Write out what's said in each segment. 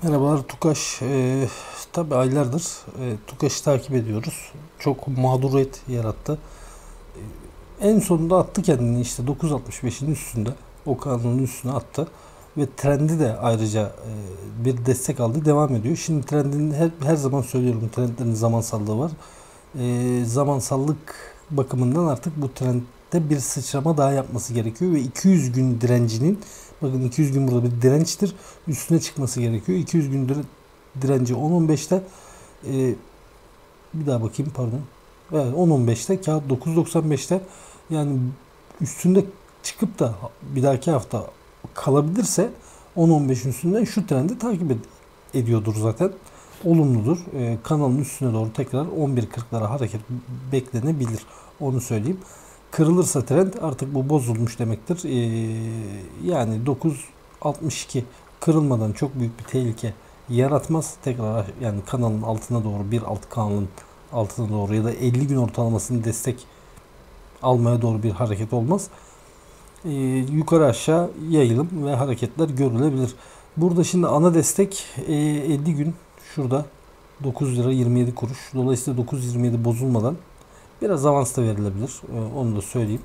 Merhabalar Tukaş. Tabii aylardır Tukaş'ı takip ediyoruz. Çok mağduriyet yarattı. En sonunda attı kendini işte 9.65'in üstünde. O kanalın üstüne attı. Ve trendi de ayrıca bir destek aldı. Devam ediyor. Şimdi trendin her zaman söylüyorum, trendlerin zamansallığı var. Zamansallık bakımından artık bu trendde bir sıçrama daha yapması gerekiyor. Ve 200 gün direncinin, bakın 200 gün burada bir dirençtir, üstüne çıkması gerekiyor. 200 gün direnci 10.15'te, bir daha bakayım, pardon. Evet, 10.15'te, kağıt 9.95'te. Yani üstünde çıkıp da bir dahaki hafta kalabilirse 10.15'in üstünden şu trendi takip ediyordur zaten. Olumludur. Kanalın üstüne doğru tekrar 11.40'lara hareket beklenebilir. Onu söyleyeyim. Kırılırsa trend artık bu bozulmuş demektir. Yani 9.62 kırılmadan çok büyük bir tehlike yaratmaz. Tekrar yani kanalın altına doğru, bir alt kanalın altına doğru ya da 50 gün ortalamasını destek almaya doğru bir hareket olmaz. Yukarı aşağı yayılım ve hareketler görülebilir. Burada şimdi ana destek 50 gün şurada 9 lira 27 kuruş. Dolayısıyla 9.27 bozulmadan biraz avans da verilebilir. Onu da söyleyeyim.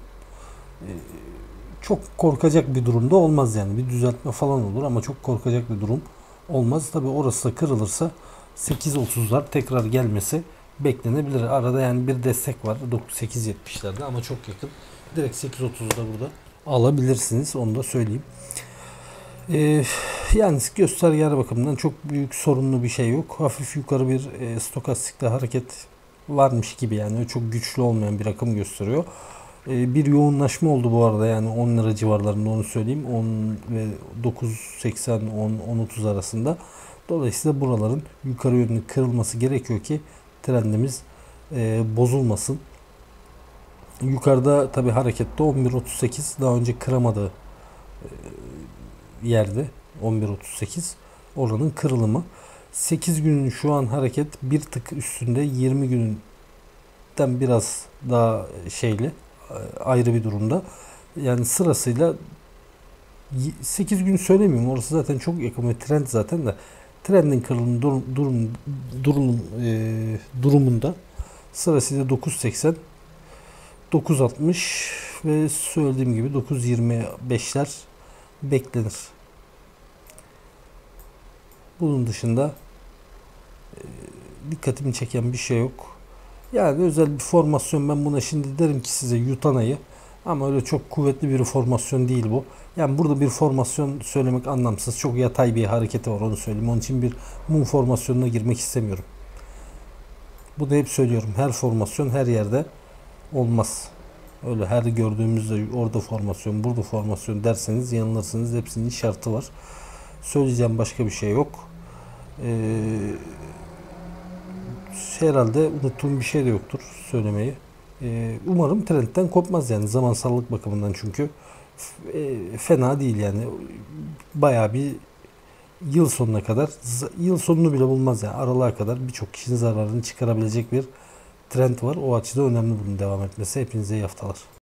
Çok korkacak bir durumda olmaz yani. Bir düzeltme falan olur ama çok korkacak bir durum olmaz. Tabi orası da kırılırsa 8.30'lar tekrar gelmesi beklenebilir. Arada yani bir destek var 8.70'lerde ama çok yakın. Direkt 8.30'da burada alabilirsiniz. Onu da söyleyeyim. Yani göstergeler bakımından çok büyük sorunlu bir şey yok. Hafif yukarı bir stokastikte hareket varmış gibi, yani çok güçlü olmayan bir rakım gösteriyor. Bir yoğunlaşma oldu bu arada, yani 10 lira civarlarında, onu söyleyeyim. 10 ve 9.80 10.30 arasında. Dolayısıyla buraların yukarı yönlü kırılması gerekiyor ki trendimiz bozulmasın. Yukarıda tabi harekette 11.38 daha önce kıramadığı yerde 11.38 oranın kırılımı. 8 günün şu an hareket bir tık üstünde, 20 günden biraz daha şeyli, ayrı bir durumda. Yani sırasıyla 8 gün söylemiyorum, orası zaten çok yakın ve trend zaten, de trendin kırılım durumunda sırasıyla 9.80, 9.60 ve söylediğim gibi 9.25'ler beklenir. Bunun dışında dikkatimi çeken bir şey yok. Yani özel bir formasyon, ben buna şimdi derim ki size Yutana'yı, ama öyle çok kuvvetli bir formasyon değil bu. Yani burada bir formasyon söylemek anlamsız. Çok yatay bir hareketi var, onu söyleyeyim. Onun için bir mum formasyonuna girmek istemiyorum. Bu da hep söylüyorum. Her formasyon her yerde olmaz. Öyle her gördüğümüzde orada formasyon, burada formasyon derseniz yanılırsınız. Hepsinin şartı var. Söyleyeceğim başka bir şey yok. Herhalde unuttuğum bir şey de yoktur söylemeyi. Umarım trendten kopmaz, yani zamansallık bakımından, çünkü fena değil yani. Bayağı bir yıl sonuna kadar, yıl sonunu bile bulmaz yani, aralığa kadar birçok kişinin zararını çıkarabilecek bir trend var. O açıda önemli bunun devam etmesi. Hepinize iyi haftalar.